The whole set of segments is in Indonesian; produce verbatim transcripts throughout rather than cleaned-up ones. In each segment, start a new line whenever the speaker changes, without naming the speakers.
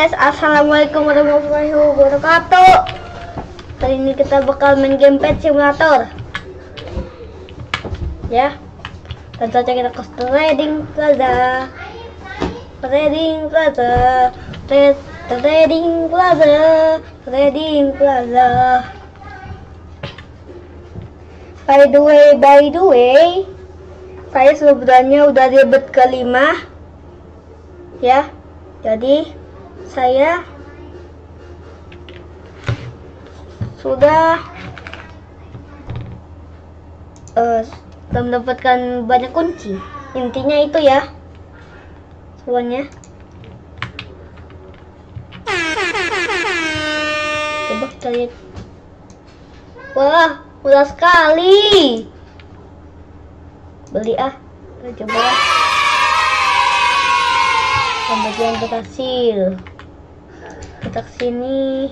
guys, assalamualaikum warahmatullahi wabarakatuh. Kali ini kita bakal main game Pet Simulator. Ya, tentu saja kita ke Trading Plaza. Trading Plaza, Trade, Trading Plaza, Trading Plaza. By the way, by the way, saya sebenarnya udah di abad kelima, ya. Jadi saya sudah uh, mendapatkan banyak kunci. Intinya itu ya, semuanya. Coba kita lihat. Wah, mudah sekali. Beli ah, kita coba. Pembagian berhasil. Kita kesini.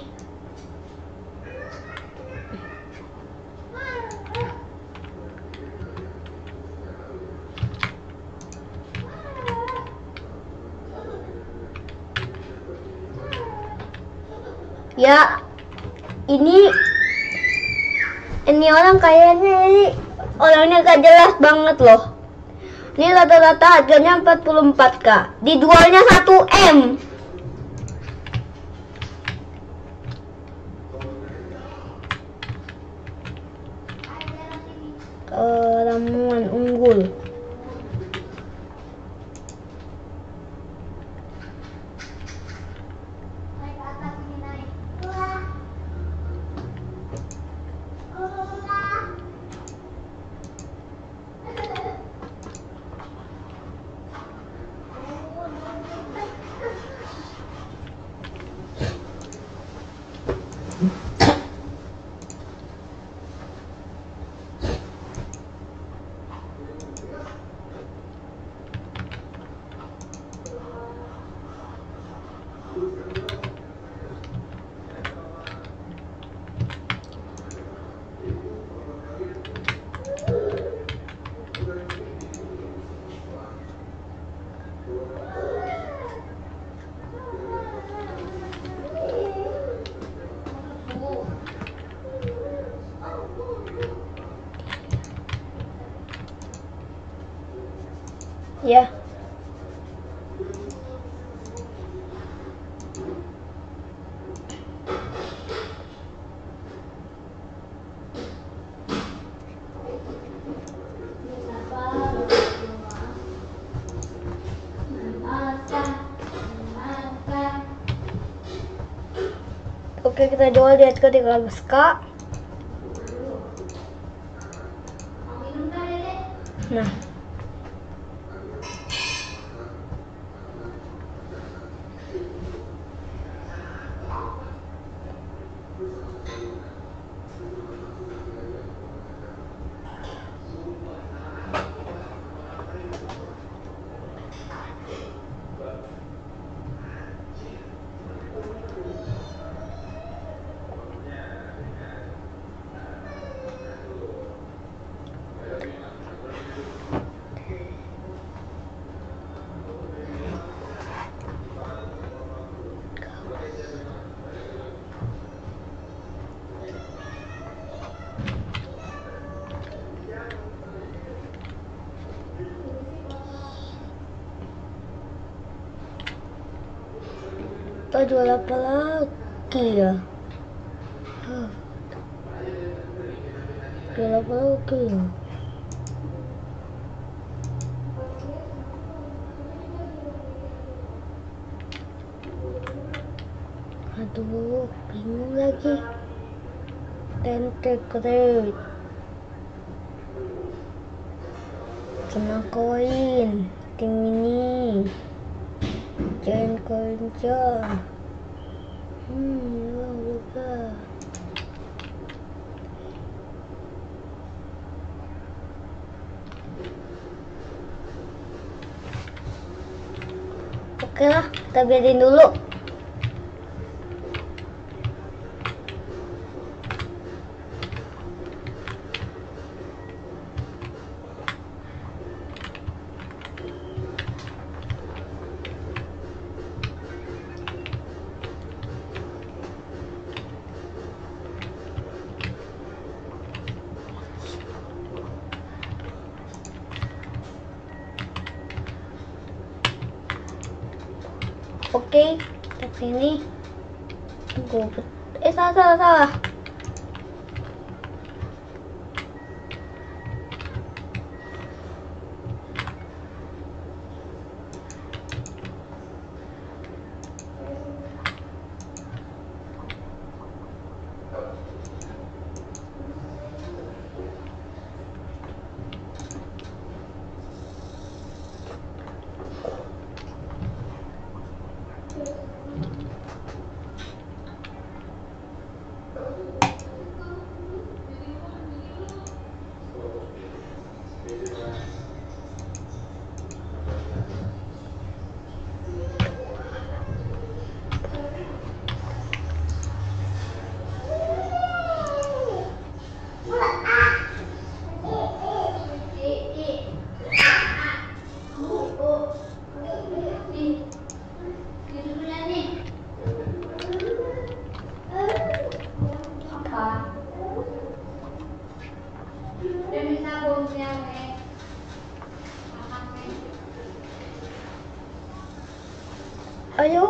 Ya, ini ini orang kayaknya ini orangnya gak jelas banget loh. Ini rata-rata harganya empat puluh empat K, dijualnya satu M. Uh, ramuan unggul. Ya. Oke, kita jual di harga tiga ratus K. Nah, kita jual apa lagi ya? Huh. Jual apa lagi ya? Aduh, bingung lagi. Tentacle, senang koin, tim ini. Jangan kerja. Hmm, lupa. Oke lah, kita biarin dulu. Oke, kita sini. Tunggu. Eh, salah, salah, salah. Ayo.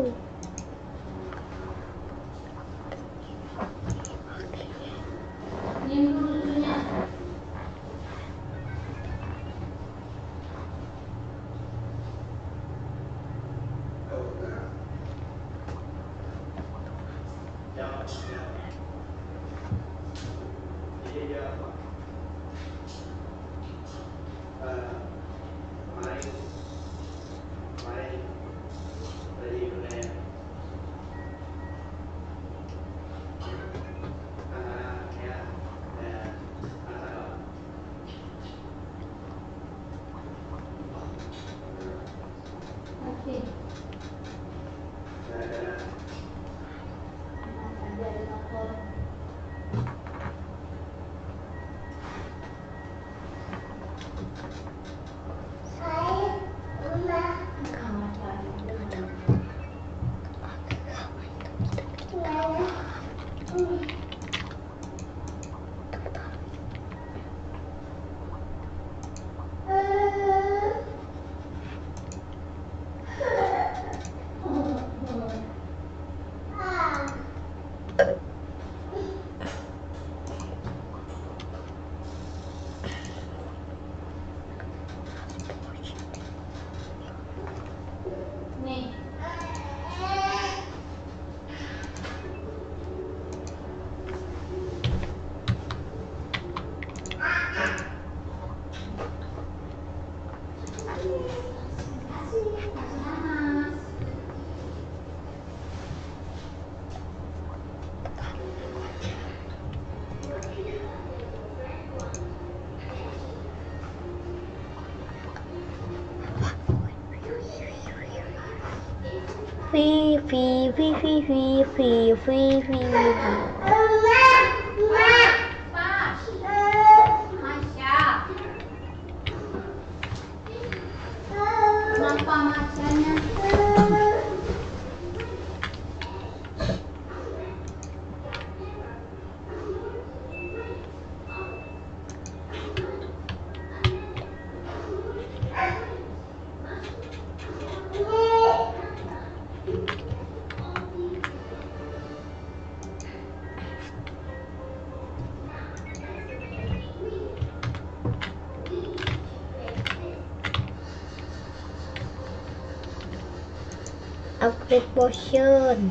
Vi, vi, vi, vi, vi, vi, vi, vi, vi.
Kenapa macanya?
Upgrade potion.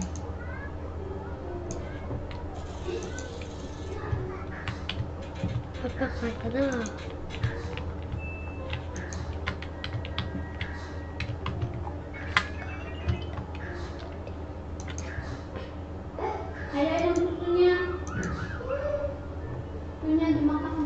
Apa kata?
Ayo yang susunya. Susunya dimakan.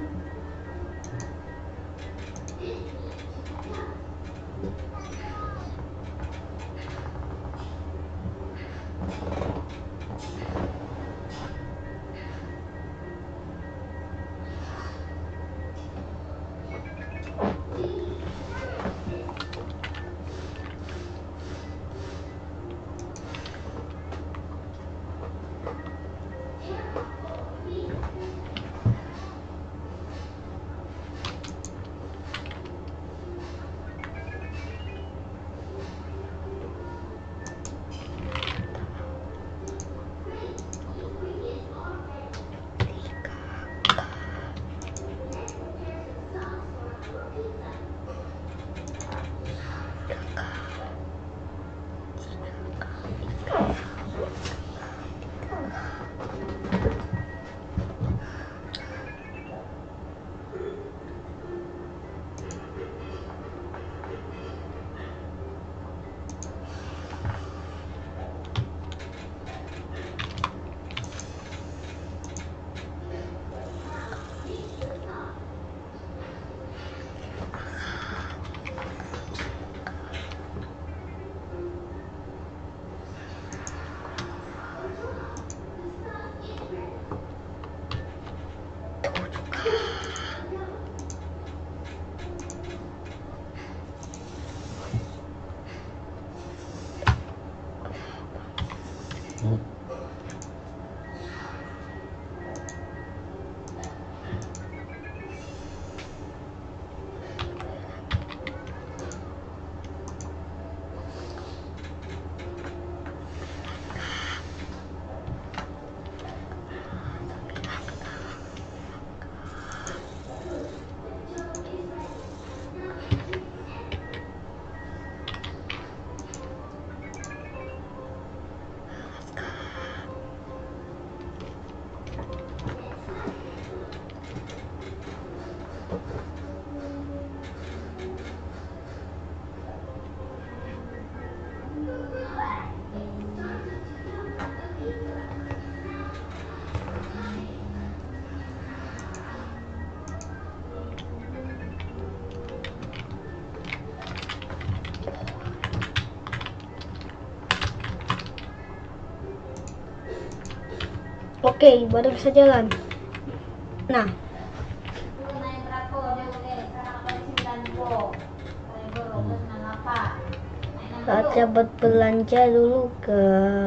Oke, baru bisa jalan. Nah,
naik berapa dia boleh sekarang apa sembilan puluh sembilan delapan.
saatnya buat belanja dulu ke.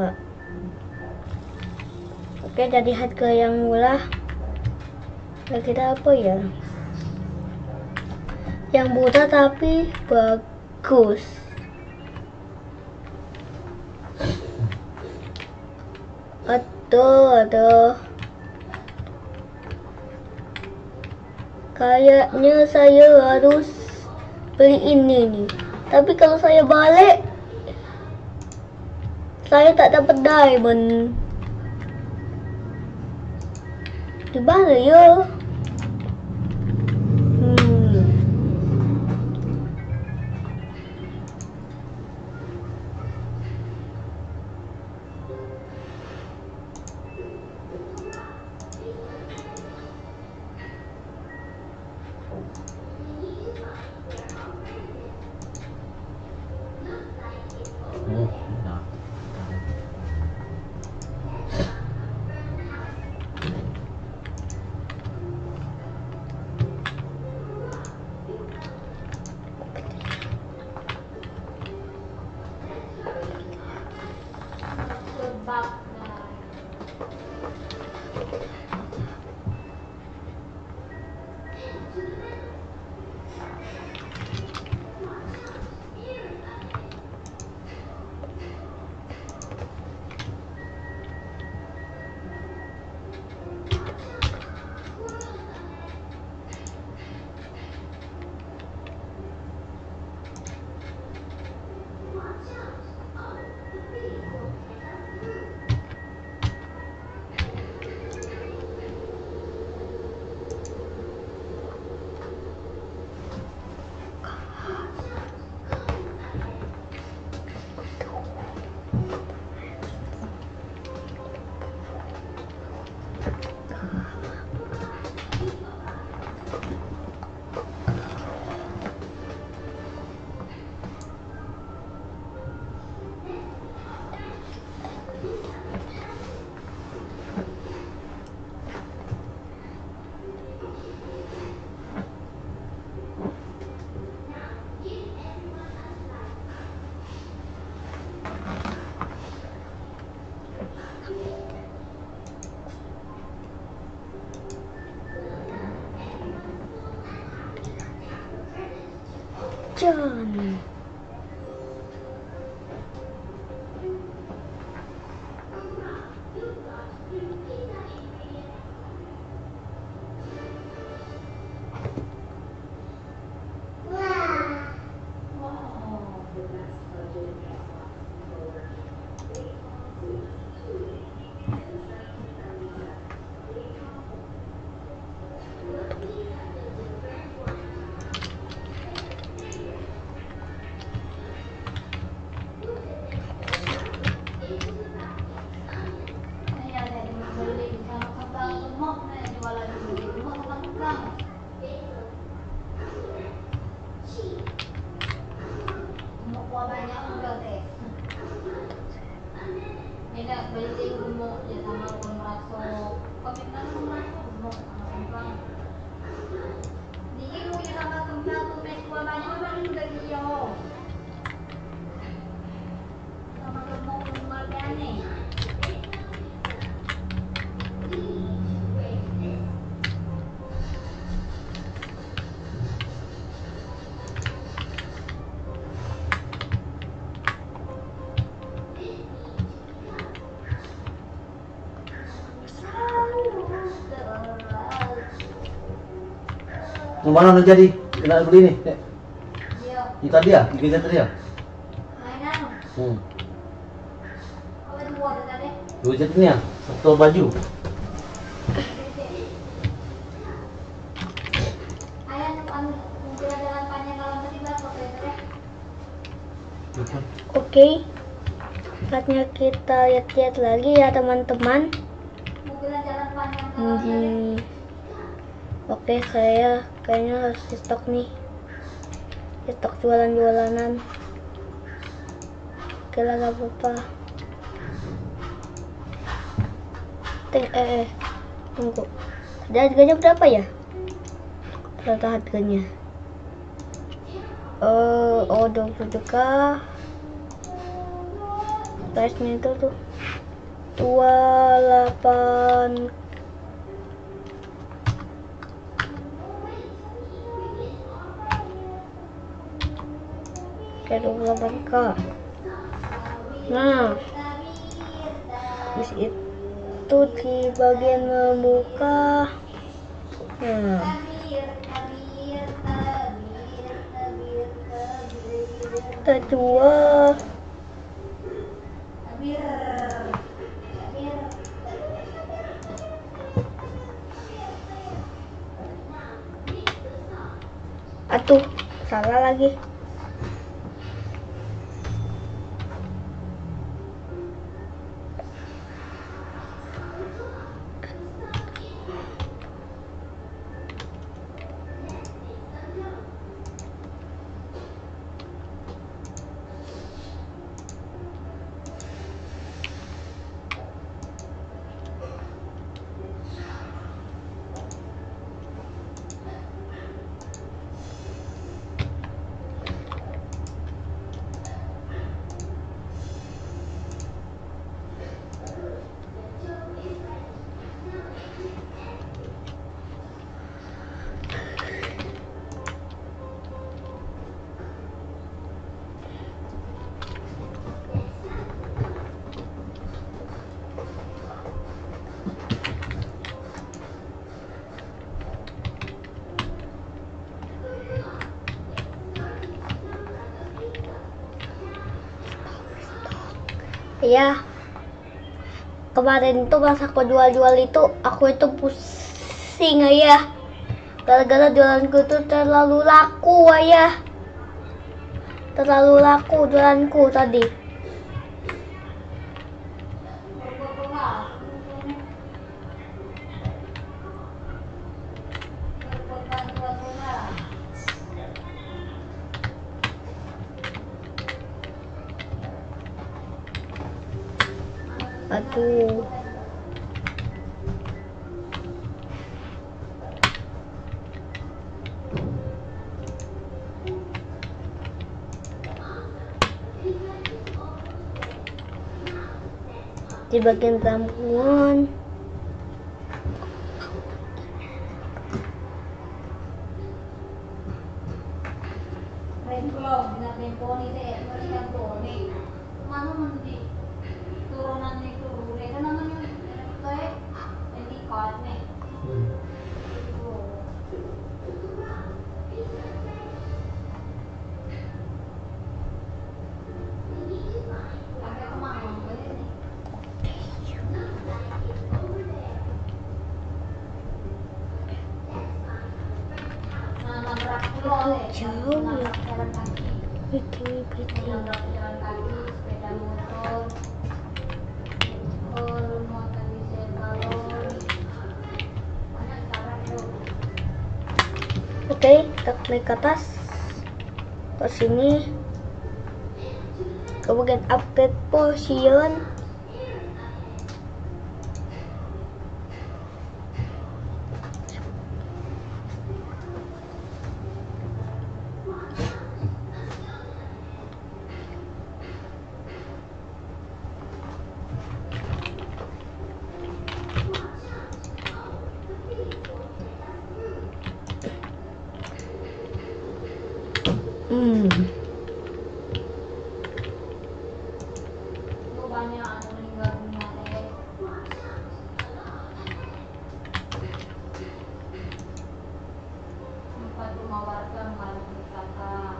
Oke, jadi harga yang murah. Nah, kita apa ya? Yang murah tapi bagus. Aduh, aduh. Kayaknya saya harus beli ini nih. Tapi kalau saya balik, saya tak dapat diamond. Dibalik ya. Hmm.
Oh, nah.
Sebab
John.
saya ada di beli di sana kentang gemuk, saya jualan di gemuk kentang. Gemuk buah banyak juga deh. Ini dah beli gemuk je sama pun masuk. Komitmen masuk gemuk sama kentang. Dia punya sama kentang tu naik buah banyak baru juga dia. Sama gemuk gemuk ni.
Yang mana nak jadi? Nak beli ni? Eh,
Dia
Ini tadi ya? Ini tadi ya?
mainan.
Hmm.
Apa tu buat tadi?
Dua jet ni ya? Satu baju.
Ayah nak mungkin jalan panjang kalau tadi berapa kira-kira?
Oke. Saatnya kita lihat-lihat lagi ya teman-teman.
Mungkin jalan panjang kalau tadi.
Hmm. Oke, saya kayaknya harus di stok nih. Di stok jualan-jualanan. Oke lah, gak apa-apa. Teng eh, eh tunggu. Ada harganya berapa ya? Berapa harganya? Uh, oh dua puluh juta. Price-nya itu tuh dua puluh delapan. Kayak dua puluh delapan k. Nah, di situ di bagian membuka. Nah, kedua atuh salah lagi. Ya, kemarin itu pas aku jual-jual itu aku itu pusing ayah, gara-gara jualanku itu terlalu laku ayah, terlalu laku jualanku tadi. Aduh. Di bagian tabungan.
Mana nanti turunan itu kan namanya kayak ini card nih. Sampai kemana ini? Nah, nabrak pulau deh.
Jauh ya.
Jalan kaki.
Bikin bikin.
Nabrak jalan kaki, sepeda motor. Oh, motor bisa balon. Banyak tabrak tuh.
Oke, kita naik ke atas. Ke sini. Ke bagian upgrade potion. Hmm.
Itu banyak ada meninggal dunia deh. Empat rumah warga mengalami kecelakaan.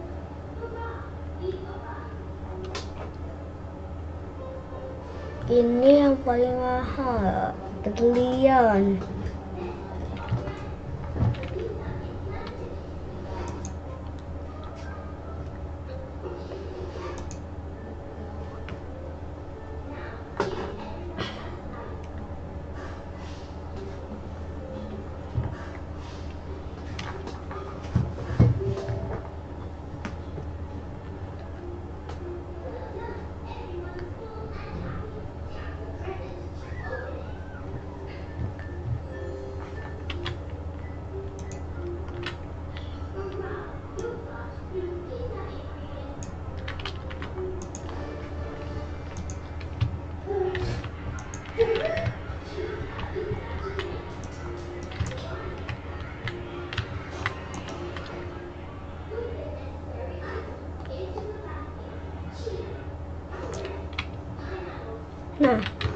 Ini yang paling mahal, berlian. Nah,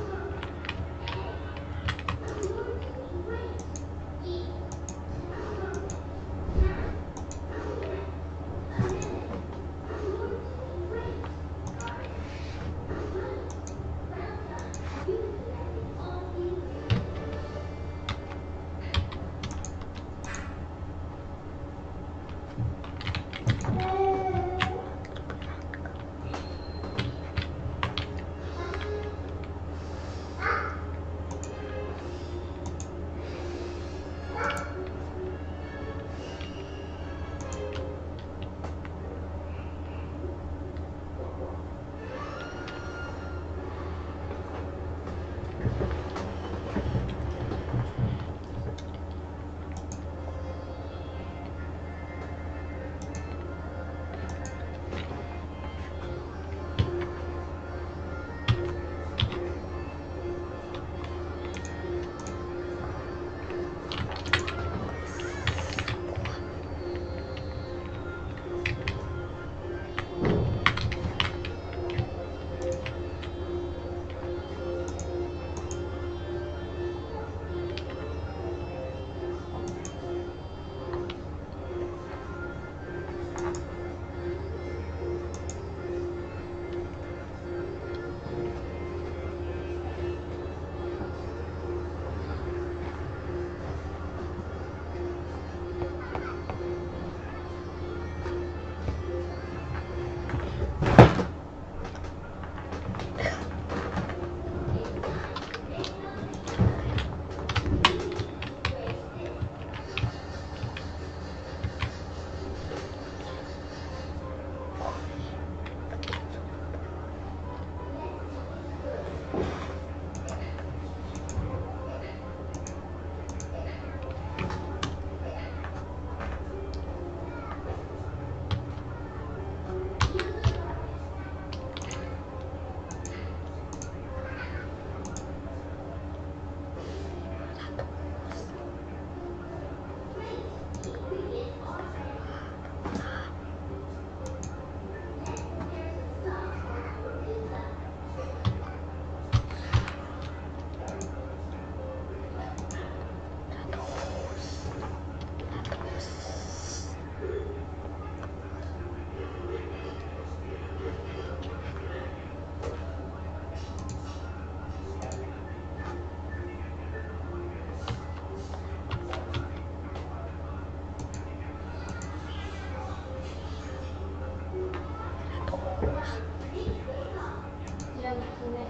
Silang kulit.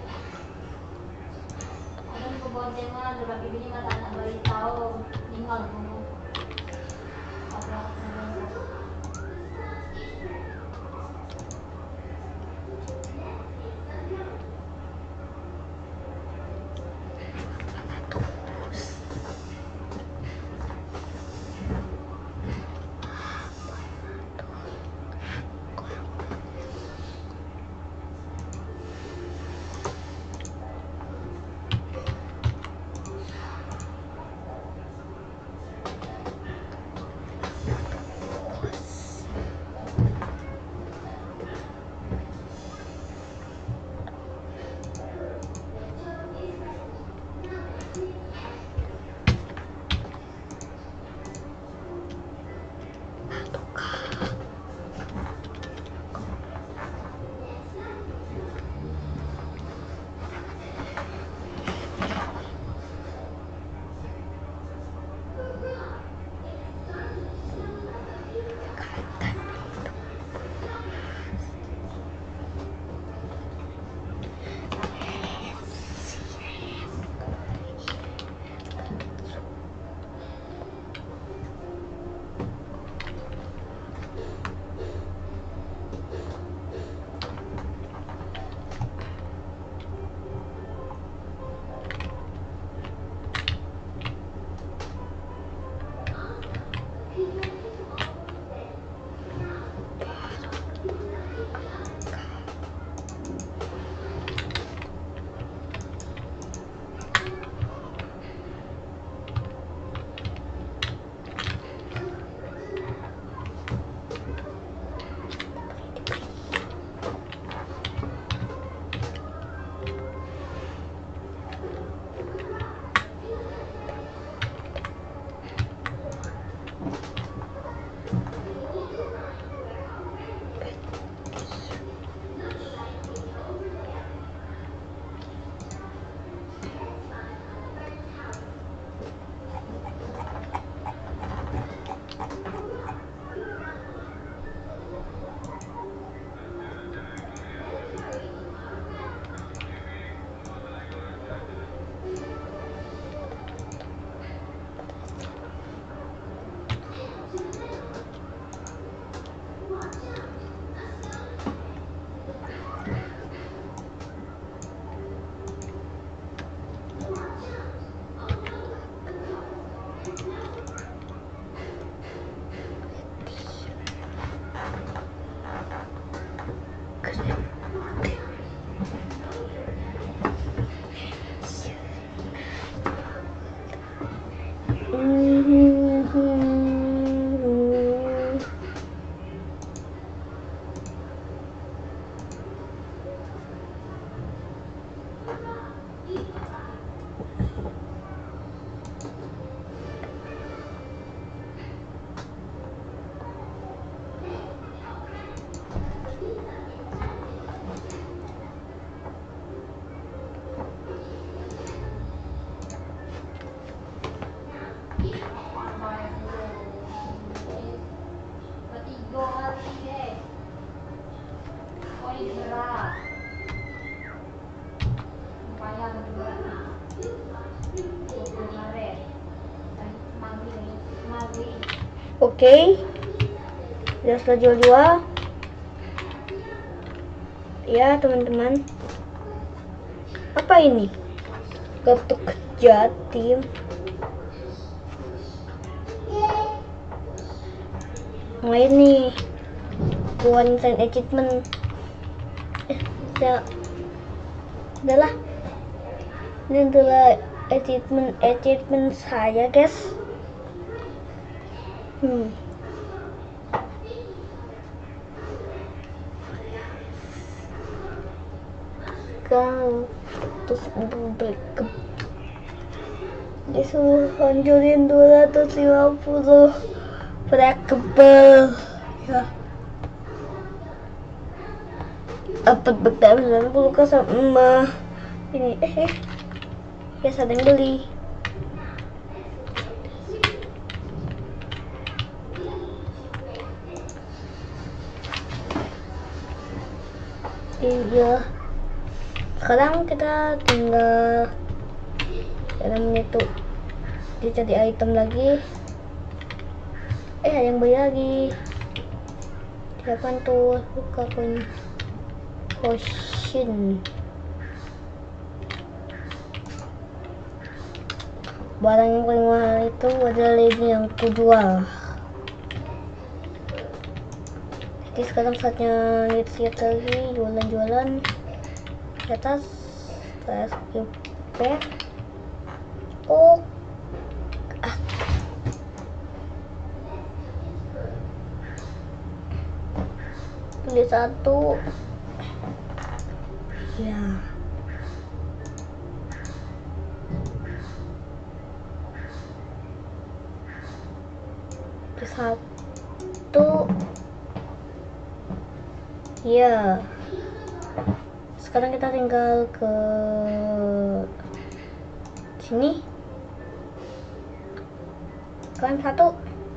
Alam ko bonde mo, diba bibili mata na balik tao. Ningal mo. Paglakas na lang. ini berat. Mukanya berat. dua puluh Maret. Dan Magi, Magi.
Oke. Sudah setelah jual dua. Ya teman-teman. Apa ini? Kartu Jatim. Nah ini one time achievement. Eh, ya. Udahlah. Ini adalah achievement achievement saya, guys. Hmm. Kau terus backup. Disuruh hancurin dua ratus lima puluh breakable ya. Dapat bertambah sembilan puluh ke sama ini eh eh ya ada yang beli. Iya. Sekarang kita tinggal dalamnya tuh dicari item lagi. Eh ada yang beli lagi. Siapa tuh? Buka pun potion. Barang yang paling mahal itu adalah ini yang kujual. Jadi sekarang saatnya lihat-lihat lagi jualan-jualan di atas. Saya skip back. Oh ah. Pilih satu ya. Pilih satu ya. Sekarang kita tinggal ke sini. Kalian satu.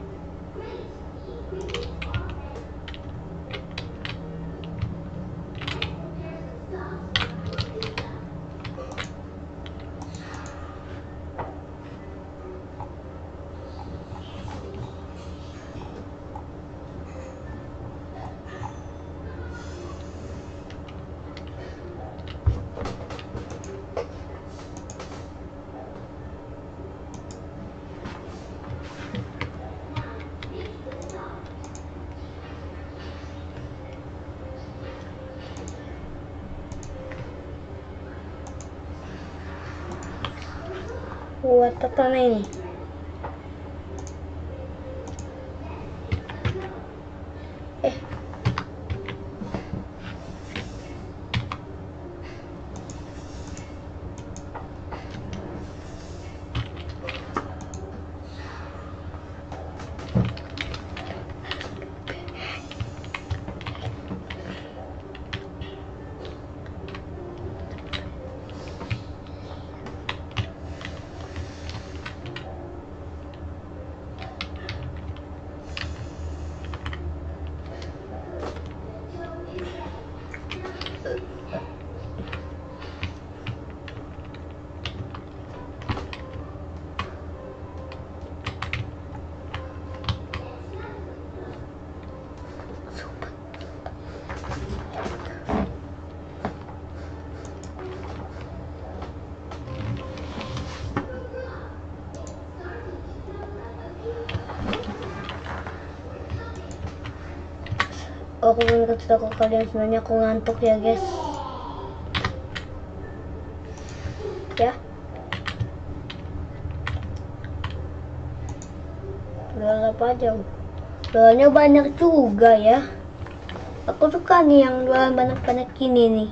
Buat apa ini? Eh. Aku belum kasih tahu ke kalian, sebenarnya aku ngantuk ya guys. Ya. Udah apa aja. Jualannya banyak juga ya. Aku suka nih yang jualan banyak-banyak gini nih.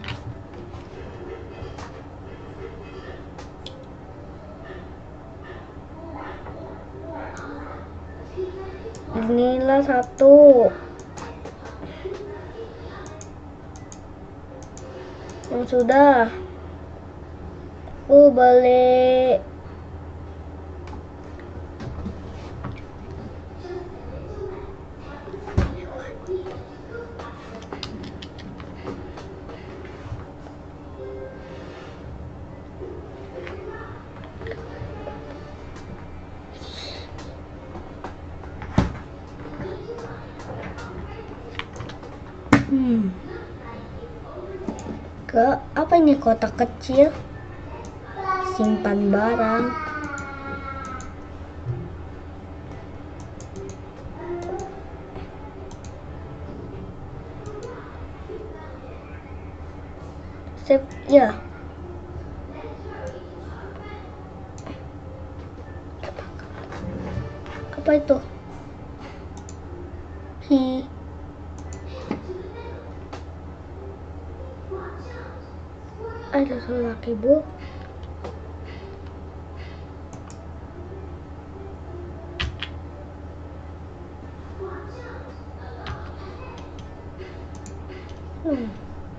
Inilah satu. Yang sudah. Oh, balik. Hmm. Ke apa ini, kotak kecil? Simpan barang. Save ya. Apa itu? Hi. Ada laki bu. Hmm.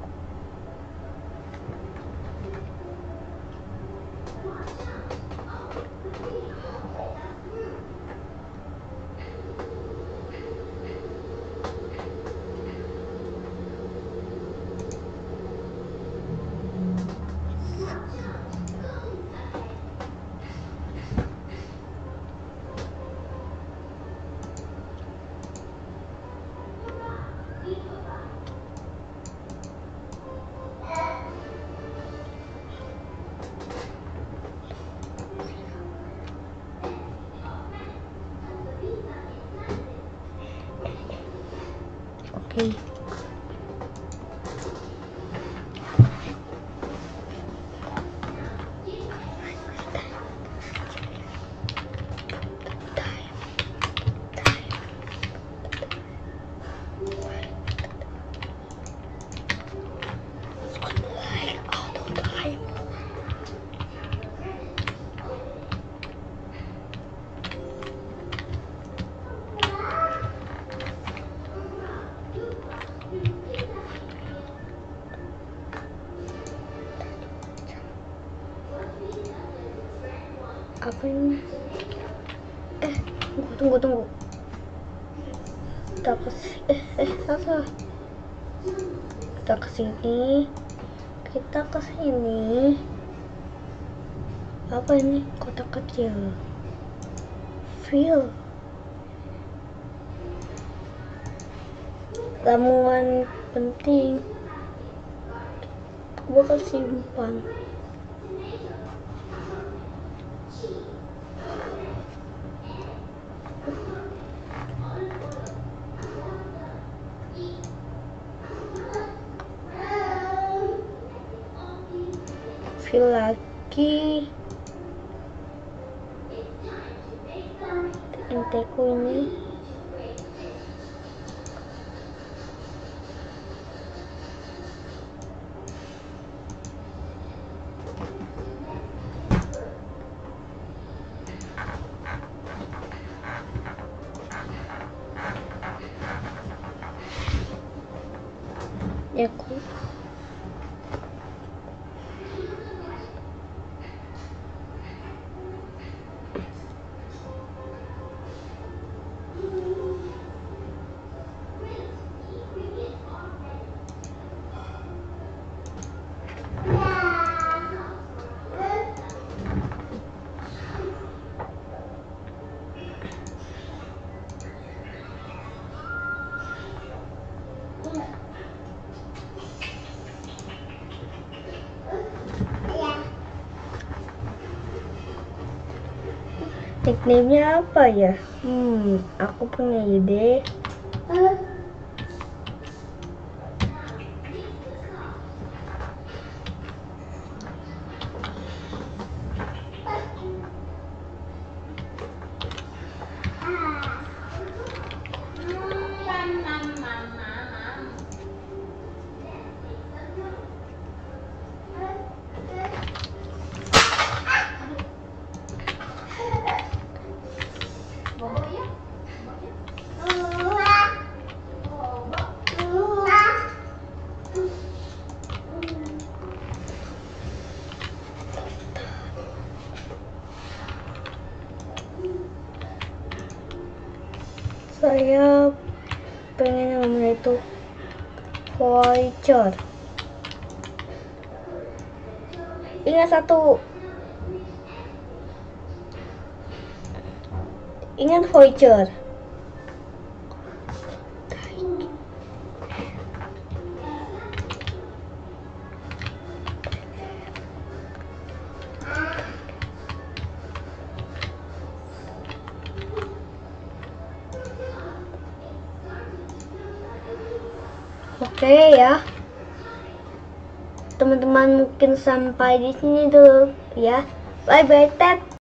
Oke. Apa ini? Eh, tunggu, tunggu, tunggu. Kita ke eh, eh, salah. Kita ke sini. Kita ke sini. Apa ini? Kotak kecil. Feel. Ramuan penting. Gue bakal simpan. Feel lagi. Enteku ini. Ya, aku nickname-nya apa ya? Hmm, aku punya ide. Saya pengen yang namanya itu Voyager. Ingat satu. Ingat Voyager. Oke ya. Teman-teman mungkin sampai di sini dulu ya. Bye bye, Ted.